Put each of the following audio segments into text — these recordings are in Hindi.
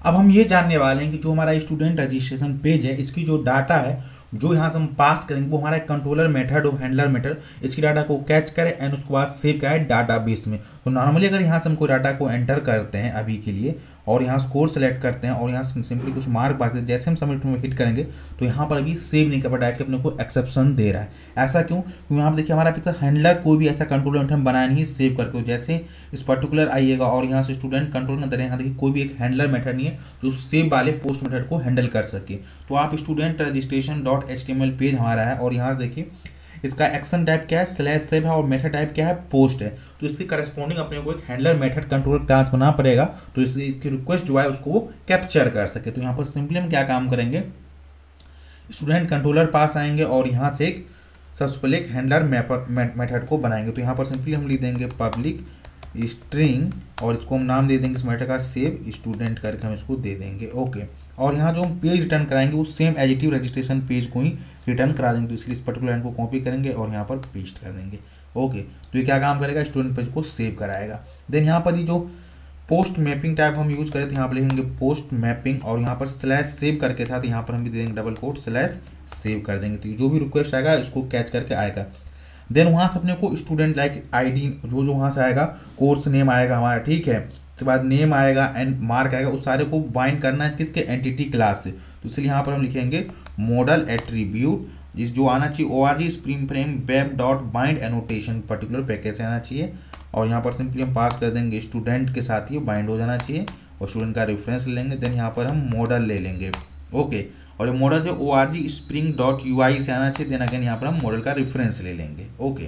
अब हम ये जानने वाले हैं कि जो हमारा स्टूडेंट रजिस्ट्रेशन पेज है, इसकी जो डाटा है जो यहाँ से हम पास करेंगे वो हमारा कंट्रोलर मेथड और हैंडलर मेथड इसकी डाटा को कैच करे एंड उसके बाद सेव कराए डाटाबेस में। तो नॉर्मली अगर यहाँ से हम कोई डाटा को एंटर करते हैं अभी के लिए और यहाँ स्कोर सेलेक्ट करते हैं और यहाँ से सिंपली कुछ मार्क बाकी जैसे हम सबमिट में हिट करेंगे तो यहाँ पर अभी सेव नहीं कर पा, डायरेक्टली अपने को एक्सेप्शन दे रहा है। ऐसा क्यों? क्योंकि यहाँ पर देखिए हमारा अभी तक हैंडलर कोई भी ऐसा कंट्रोलर मेथड हम बनाया नहीं सेव करके। जैसे इस पर्टिकुलर आइएगा और यहाँ से स्टूडेंट कंट्रोल के अंदर यहाँ देखिए कोई भी एक हैंडलर मेथड नहीं है जो सेव वाले पोस्ट मेथड को हैंडल कर सके। तो आप student registration dot HTML page हमारा है और यहाँ से देखिए इसका एक्शन टाइप क्या है, स्लैश सेव है और मेथड टाइप क्या है, पोस्ट है। तो इसकी करस्पॉन्डिंग अपने को एक हैंडलर मेथड कंट्रोलर क्लास बनाना पड़ेगा तो इसकी रिक्वेस्ट जो है उसको वो कैप्चर कर सके। तो यहाँ पर सिंपली हम क्या काम करेंगे, स्टूडेंट कंट्रोलर पास आएंगे और यहाँ से एक सबसे पहले एक हैंडलर मेथड को बनाएंगे। तो यहाँ पर सिंपली हम लिख देंगे पब्लिक स्ट्रिंग और इसको हम नाम दे देंगे इस मेथड का सेव स्टूडेंट करके हम इसको दे देंगे। ओके, और यहाँ जो हम पेज रिटर्न कराएंगे वो सेम एडिटिव रजिस्ट्रेशन पेज को ही रिटर्न करा देंगे। तो इसलिए इस पर्टिकुलर लाइन को कॉपी करेंगे और यहाँ पर पेस्ट कर देंगे। ओके, तो ये क्या काम करेगा, स्टूडेंट पेज को सेव कराएगा। देन यहाँ पर ये जो पोस्ट मैपिंग टाइप हम यूज करें तो यहाँ पर लिखेंगे पोस्ट मैपिंग और यहाँ पर स्लैश सेव करके था तो यहाँ पर हम भी दे देंगे डबल कोट स्लैश सेव कर देंगे। तो जो भी रिक्वेस्ट आएगा इसको कैच करके आएगा। देन वहाँ से अपने को स्टूडेंट लाइक आईडी जो वहाँ से आएगा, कोर्स नेम आएगा हमारा, ठीक है, उसके बाद नेम आएगा एंड मार्क आएगा, उस सारे को बाइंड करना है किसके एंटिटी क्लास से। तो इसलिए यहाँ पर हम लिखेंगे मॉडल एट्रीब्यूट जिस जो आना चाहिए ORG spring frame web dot bind annotation particular package से आना चाहिए और यहाँ पर सिंपली हम पास कर देंगे स्टूडेंट के साथ ही बाइंड हो जाना चाहिए और स्टूडेंट का रेफरेंस ले लेंगे। देन यहाँ पर हम मॉडल ले लेंगे। ओके, और ये मॉडल जो ORG स्प्रिंग डॉट UI से आना चाहिए। देन अगेन यहाँ पर हम मॉडल का रेफरेंस ले लेंगे। ओके,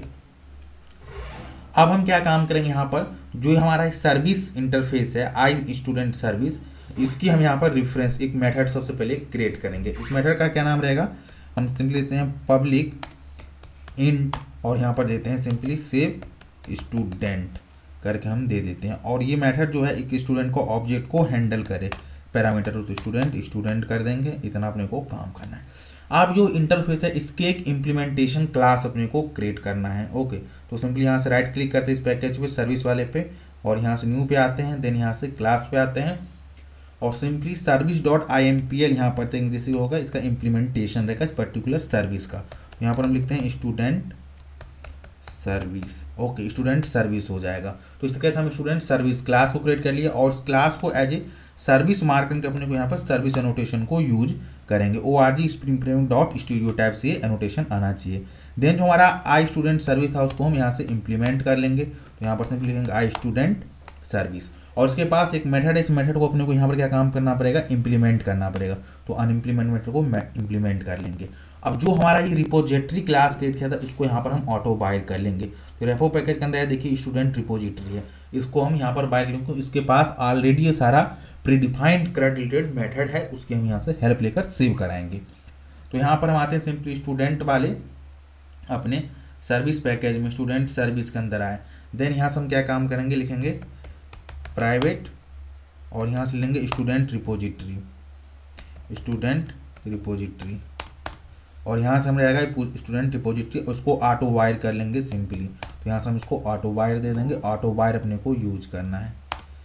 अब हम क्या काम करेंगे, यहाँ पर जो हमारा सर्विस इंटरफेस है आई स्टूडेंट सर्विस, इसकी हम यहाँ पर रेफरेंस एक मेथड सबसे पहले क्रिएट करेंगे। इस मेथड का क्या नाम रहेगा, हम सिंपली देते हैं पब्लिक इंट और यहाँ पर देते हैं सिंपली सेव स्टूडेंट करके हम दे देते हैं। और ये मेथड जो है एक स्टूडेंट को ऑब्जेक्ट को हैंडल करे, पैरामीटर तो स्टूडेंट कर देंगे। इतना अपने को काम करना है। आप जो इंटरफेस है इसके एक इम्प्लीमेंटेशन क्लास अपने को क्रिएट करना है। ओके, तो सिंपली यहाँ से राइट क्लिक करते हैं इस पैकेज पे सर्विस वाले पे और यहाँ से न्यू पे आते हैं। देन यहाँ से क्लास पे आते हैं और सिंपली सर्विस डॉट IMPL यहाँ पर देंगे, जैसे होगा इसका इम्प्लीमेंटेशन रहेगा इस पर्टिकुलर सर्विस का। यहाँ पर हम लिखते हैं student service. Okay, student service हो जाएगा। तो इस तरीके से हम स्टूडेंट सर्विस क्लास को क्रिएट कर लिया और उस क्लास को एज ए सर्विस मार्क करके अपने को यहाँ पर सर्विस एनोटेशन को यूज करेंगे। ORG spring frame dot studio type से एनोटेशन आना चाहिए। देन जो हमारा आई स्टूडेंट सर्विस था उसको हम यहाँ से इम्प्लीमेंट कर लेंगे। तो यहाँ पर सिंपली लिखेंगे आई स्टूडेंट सर्विस और इसके पास एक मेथड है, इस मेथड को अपने को यहाँ पर क्या काम करना पड़ेगा, इम्प्लीमेंट करना पड़ेगा। तो अनइम्प्लीमेंट मेथड को इम्प्लीमेंट कर लेंगे। अब जो हमारा ये रिपोजिटरी क्लास क्रिएट किया था इसको यहाँ पर हम ऑटो बाइंड कर लेंगे। तो रेपो पैकेज के अंदर है देखिए स्टूडेंट रिपोजिटरी है, इसको हम यहाँ पर बाइंड लेंगे। इसके पास ऑलरेडी ये सारा प्रीडिफाइंड क्रेडिटेड मेथड है, उसकी हम यहाँ से हेल्प लेकर सेव कराएंगे। तो यहाँ पर हम आते हैं सिंपली स्टूडेंट वाले अपने सर्विस पैकेज में, स्टूडेंट सर्विस के अंदर आए। देन यहाँ से हम क्या काम करेंगे, लिखेंगे प्राइवेट और यहाँ से लेंगे स्टूडेंट रिपोजिटरी और यहाँ से हम रहेगा स्टूडेंट रिपोजिटरी, उसको ऑटो वायर कर लेंगे सिंपली। तो यहाँ से हम इसको ऑटो वायर दे देंगे। ऑटो वायर अपने को यूज करना है।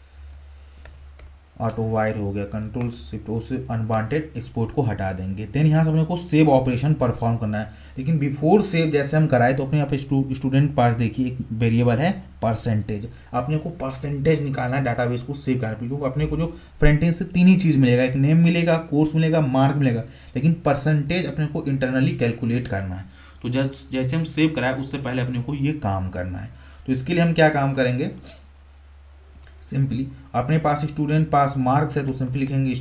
ऑटो वायर हो गया, कंट्रोल शिफ्ट ओ से अनवांटेड एक्सपोर्ट को हटा देंगे। देन यहाँ से अपने को सेव ऑपरेशन परफॉर्म करना है। लेकिन बिफोर सेव जैसे हम कराए तो अपने यहाँ पे स्टूडेंट पास देखिए एक वेरिएबल है परसेंटेज, अपने को परसेंटेज निकालना है डाटाबेस को सेव करना है। क्योंकि अपने को जो फ्रंट एंड से तीन ही चीज़ मिलेगा, एक नेम मिलेगा, कोर्स मिलेगा, मार्क मिलेगा, लेकिन परसेंटेज अपने को इंटरनली कैलकुलेट करना है। तो जैसे हम सेव कराए उससे पहले अपने को ये काम करना है। तो इसके लिए हम क्या काम करेंगे, सिंपली अपने पास स्टूडेंट पास मार्क्स है तो सिंपली लिखेंगे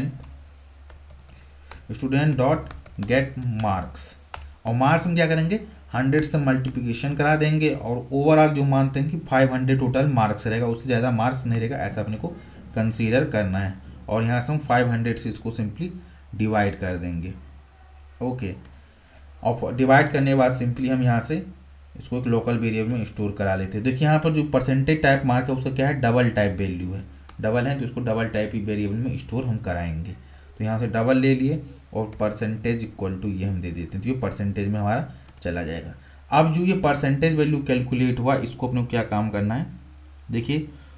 स्टूडेंट डॉट गेट मार्क्स और मार्क्स हम क्या करेंगे 100 से मल्टीप्लिकेशन करा देंगे और ओवरऑल जो मानते हैं कि 500 टोटल मार्क्स रहेगा, उससे ज़्यादा मार्क्स नहीं रहेगा, ऐसा अपने को कंसीडर करना है। और यहाँ से हम 500 से इसको सिंपली डिवाइड कर देंगे। ओके, और डिवाइड करने के बाद सिंपली हम यहाँ से इसको एक लोकल वेरिएबल में स्टोर करा लेते हैं। देखिए यहाँ पर जो परसेंटेज टाइप मार्क है उसका क्या है, डबल टाइप वैल्यू है, डबल है तो इसको डबल टाइप ही वेरिएबल में स्टोर हम कराएंगे। तो यहाँ से डबल ले लिए और परसेंटेज इक्वल टू ये हम दे देते हैं, तो ये परसेंटेज में हमारा चला जाएगा। अब जो ये परसेंटेज वैल्यू कैलकुलेट हुआ इसको अपने को क्या काम करना है, देखिए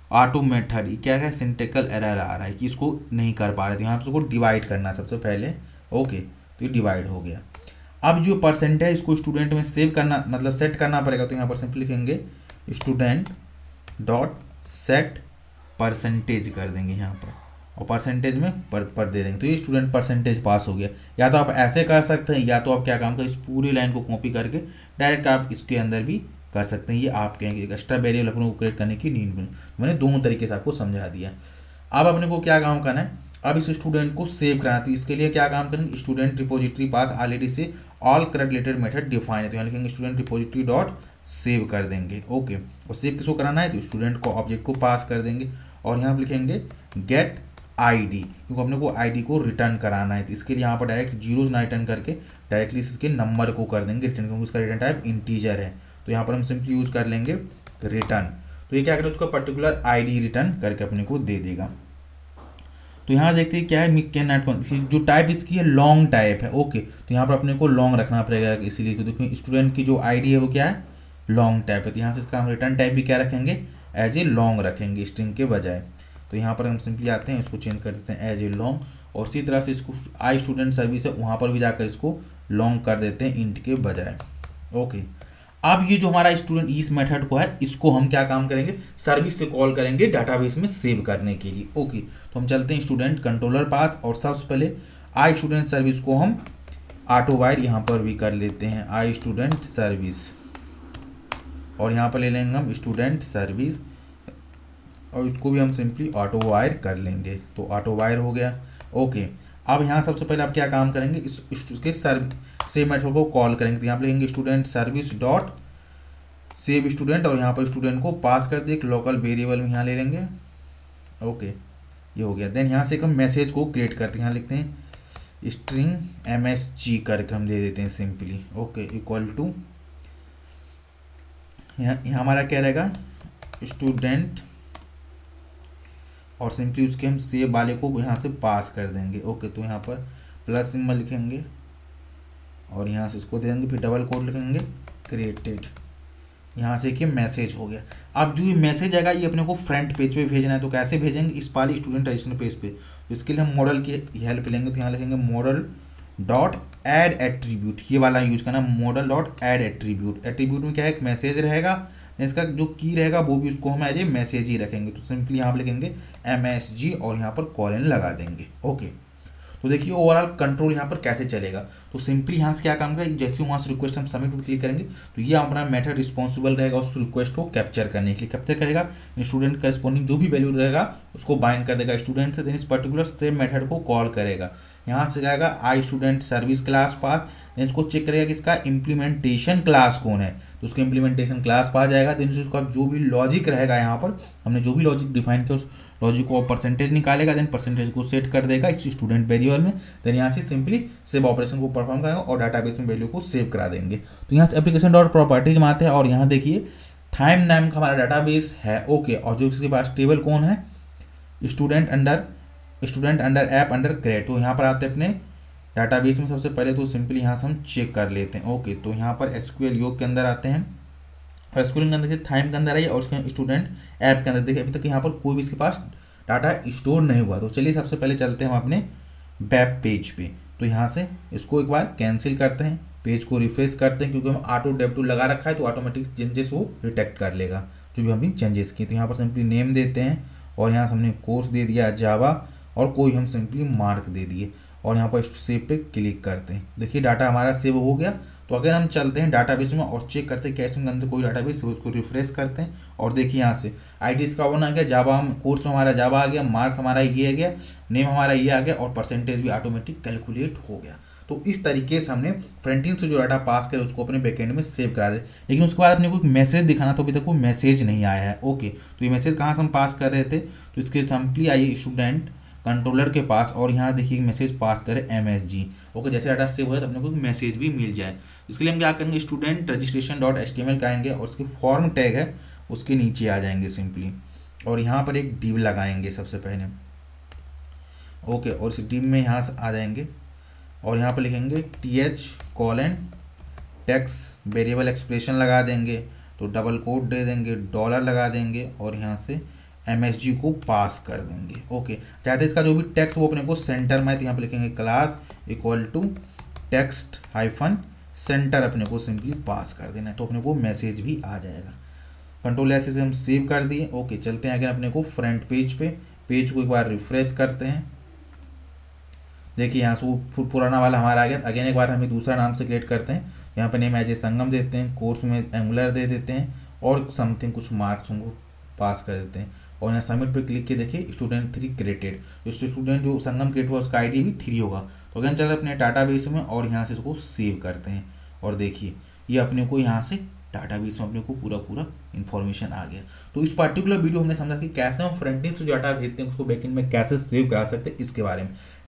ऑटो मेथड, ये क्या है, सिंटेक्टिकल एरर आ रहा है कि इसको नहीं कर पा रहे थे, यहाँ पे इसको डिवाइड करना है सबसे पहले। ओके, तो ये डिवाइड हो गया। अब जो परसेंटेज इसको स्टूडेंट में सेव करना, मतलब सेट करना पड़ेगा, तो यहाँ पर सिंपली लिखेंगे स्टूडेंट डॉट सेट परसेंटेज कर देंगे यहाँ पर, और परसेंटेज में पर दे देंगे, तो ये स्टूडेंट परसेंटेज पास हो गया। या तो आप ऐसे कर सकते हैं, या तो आप क्या काम करें, इस पूरी लाइन को कॉपी करके डायरेक्ट आप इसके अंदर भी कर सकते हैं। ये आपके एक एक्स्ट्रा वेरिएबल अपने को क्रिएट करने की नीड में, मैंने दोनों तरीके से आपको समझा दिया। अब अपने को क्या काम करना है, अब इस स्टूडेंट को सेव कराना है, तो इसके लिए क्या काम करेंगे, स्टूडेंट रिपोजिटरी पास ऑलरेडी से all current related method define है, तो यहाँ लिखेंगे स्टूडेंट रिपोजिटरी डॉट सेव कर देंगे। ओके, और सेव किसको कराना है, तो स्टूडेंट को ऑब्जेक्ट को पास कर देंगे, और यहाँ पर लिखेंगे गेट आईडी, क्योंकि अपने को आईडी को रिटर्न कराना है, तो इसके लिए यहाँ पर डायरेक्ट जीरोज ना रिटर्न करके डायरेक्टली इसके नंबर को कर देंगे रिटर्न, क्योंकि उसका रिटर्न टाइप इंटीजर है। तो यहाँ पर हम सिंपली यूज कर लेंगे रिटर्न, तो ये क्या करें, उसका पर्टिकुलर आईडी रिटर्न करके अपने को दे देगा। तो यहाँ देखते हैं क्या है, कैन नॉट, जो टाइप इसकी है लॉन्ग टाइप है। ओके, तो यहाँ पर अपने को लॉन्ग रखना पड़ेगा, इसीलिए देखिए स्टूडेंट की जो आईडी है वो क्या है, लॉन्ग टाइप है, तो यहाँ से इसका हम रिटर्न टाइप भी क्या रखेंगे, एज ए लॉन्ग रखेंगे स्ट्रिंग के बजाय। तो यहाँ पर हम सिंपली आते हैं, इसको चेंज कर देते हैं एज ए लॉन्ग, और इसी तरह से इसको आई स्टूडेंट सर्विस है वहाँ पर भी जाकर इसको लॉन्ग कर देते हैं इंट के बजाय। ओके, अब ये जो हमारा स्टूडेंट इस मेथड को है, इसको हम क्या काम करेंगे, सर्विस से कॉल करेंगे डाटाबेस में सेव करने के लिए। ओके, तो हम चलते हैं स्टूडेंट कंट्रोलर पाथ, और सबसे पहले आई स्टूडेंट सर्विस को हम ऑटो वायर यहाँ पर भी कर लेते हैं, आई स्टूडेंट सर्विस, और यहाँ पर ले लेंगे हम स्टूडेंट सर्विस, और इसको भी हम सिंपली ऑटो वायर कर लेंगे, तो ऑटो वायर हो गया। ओके, अब यहाँ सबसे पहले आप क्या काम करेंगे, इसके सेव मेथड को कॉल करेंगे, तो यहाँ पर लिखेंगे student service dot save student, और यहाँ पर स्टूडेंट को पास कर दे एक लोकल वेरिएबल में यहाँ ले लेंगे। ओके, ये हो गया। देन यहाँ से हम मैसेज को क्रिएट करते हैं, यहाँ लिखते हैं स्ट्रिंग MSG करके हम दे देते हैं सिंपली। ओके, इक्वल टू यहाँ हमारा क्या रहेगा, स्टूडेंट, और सिंपली उसके हम सेव वाले को यहाँ से पास कर देंगे। ओके, तो यहाँ पर प्लस सिंबल लिखेंगे, और यहाँ से उसको दे देंगे, फिर डबल कोड लिखेंगे क्रिएटेड, यहाँ से कि मैसेज हो गया। अब जो ये मैसेज आएगा ये अपने को फ्रंट पेज पे भेजना है, तो कैसे भेजेंगे, इस वाली स्टूडेंट रजिस्ट्रेशन पेज पे, तो इसके लिए हम मॉडल की हेल्प लेंगे, तो यहाँ लिखेंगे मॉडल डॉट एड एट्रीब्यूट, ये वाला यूज करना, model dot add attribute. Attribute में क्या है, एक मैसेज रहेगा, इसका जो की रहेगा वो भी उसको हम एज ए मैसेज ही रखेंगे, तो सिंपली यहाँ पर लिखेंगे MSG, और यहाँ पर कॉलन लगा देंगे। ओके, तो देखिए ओवरऑल कंट्रोल यहाँ पर कैसे चलेगा, तो सिंपली यहाँ से क्या काम करेगा, जैसे वहाँ से रिक्वेस्ट हम सबमिट पर क्लिक करेंगे, तो ये अपना मेथड रिस्पॉन्सिबल रहेगा उस रिक्वेस्ट को कैप्चर करने के लिए। कैप्चर करेगा स्टूडेंट करस्पॉन्डिंग जो भी वैल्यू रहेगा उसको बाइंड कर देगा स्टूडेंट से, देन इस पर्टिकुलर सेम मेथड को कॉल करेगा। यहाँ से जाएगा आई स्टूडेंट सर्विस क्लास पास, देन इसको चेक करेगा कि इसका इम्प्लीमेंटेशन क्लास कौन है, तो उसका इम्प्लीमेंटेशन क्लास पास जाएगा। देन उसका जो भी लॉजिक रहेगा, यहाँ पर हमने जो भी लॉजिक डिफाइन किया उस लॉजिक को परसेंटेज निकालेगा, देन परसेंटेज को सेट कर देगा इस स्टूडेंट वेरिएबल में, देन यहाँ से सिंपली सेव ऑपरेशन को परफॉर्म करेगा और डाटाबेस में वैल्यू को सेव करा देंगे। तो यहाँ से एप्लीकेशन डॉट प्रॉपर्टीज में आते हैं, और यहाँ देखिए थाइम नाम का हमारा डाटाबेस है। ओके, और जो इसके पास टेबल कौन है, student under app under create, तो यहाँ पर आते हैं अपने डाटाबेस में सबसे पहले, तो सिंपली यहाँ से हम चेक कर लेते हैं। ओके, तो यहाँ पर SQL योग के अंदर आते हैं, और SQL के अंदर देखिए थाइम के अंदर आइए, और उसके स्टूडेंट ऐप के अंदर देखिए अभी तक यहाँ पर कोई भी इसके पास डाटा स्टोर नहीं हुआ। तो चलिए सबसे पहले चलते हैं हम अपने वेब पेज पे, तो यहाँ से इसको एक बार कैंसिल करते हैं, पेज को रिफ्रेश करते हैं, क्योंकि हम ऑटो डेव टूल लगा रखा है तो ऑटोमेटिक चेंजेस वो डिटेक्ट कर लेगा जो भी हमने चेंजेस किए। तो यहाँ पर सिंपली नेम देते हैं, और यहाँ से हमने कोर्स दे दिया जावा, और कोई हम सिंपली मार्क दे दिए, और यहाँ पर सेव पे क्लिक करते हैं। देखिए डाटा हमारा सेव हो गया। तो अगर हम चलते हैं डाटाबेस में और चेक करते हैं कैसे के अंदर कोई डाटाबेस है, उसको रिफ्रेश करते हैं, और देखिए यहाँ से आईडी का वन आ गया, जावा हम कोर्स में हमारा जावा आ गया, मार्क्स हमारा ये आ गया, नेम हमारा ये आ गया, और परसेंटेज भी ऑटोमेटिक कैलकुलेट हो गया। तो इस तरीके से हमने फ्रंट एंड से जो डाटा पास करे उसको अपने बैकएंड में सेव करा रहे। लेकिन उसके बाद अपने को एक मैसेज दिखाना, तो अभी तक कोई मैसेज नहीं आया है। ओके, तो ये मैसेज कहाँ से हम पास कर रहे थे, तो इसके सिंपली आइए स्टूडेंट कंट्रोलर के पास, और यहाँ देखिए मैसेज पास करें MSG। ओके, जैसे डाटा सेव हो जाए तो अपने को मैसेज भी मिल जाए। इसके लिए हम क्या करेंगे, स्टूडेंट रजिस्ट्रेशन डॉट HTML का आएंगे, और उसके फॉर्म टैग है उसके नीचे आ जाएंगे सिंपली, और यहाँ पर एक डिव लगाएंगे सबसे पहले। ओके, और इस डिव में यहाँ से आ जाएंगे, और यहाँ पर लिखेंगे TH: टेक्स्ट वेरिएबल एक्सप्रेशन लगा देंगे, तो डबल कोड दे देंगे, डॉलर लगा देंगे, और यहाँ से MSG को पास कर देंगे। ओके, चाहते इसका जो भी टेक्स्ट वो अपने को सेंटर में, तो यहाँ पे लिखेंगे class equal to text hyphen center, अपने को सिंपली पास कर देना है, तो अपने को मैसेज भी आ जाएगा। कंट्रोल ऐसे से हम सेव कर दिए। ओके, चलते हैं अगर अपने को फ्रंट पेज पे, पेज को एक बार रिफ्रेश करते हैं। देखिए यहाँ से वो पुराना वाला हमारा आ गया। अगेन एक बार हमें दूसरा नाम से क्रिएट करते हैं। यहाँ पे नेम एज ए संगम देते हैं, कोर्स में एंगुलर दे देते हैं और समथिंग कुछ मार्क्स उनको पास कर देते हैं। और यहाँ सबमिट पे क्लिक किए, देखिए स्टूडेंट 3 क्रिएटेड, जो स्टूडेंट जो संगम क्रिएट हुआ उसका आईडी भी 3 होगा। तो अगेन चलते अपने डाटाबेस में और यहाँ से इसको सेव करते हैं और देखिए ये अपने को यहाँ से डाटाबेस में अपने को पूरा इन्फॉर्मेशन आ गया। तो इस पर्टिकुलर वीडियो हमने समझा कि कैसे हम फ्रंट एंड से जो डाटा भेजते हैं उसको बैक एंड में कैसे सेव करा सकते हैं इसके बारे में।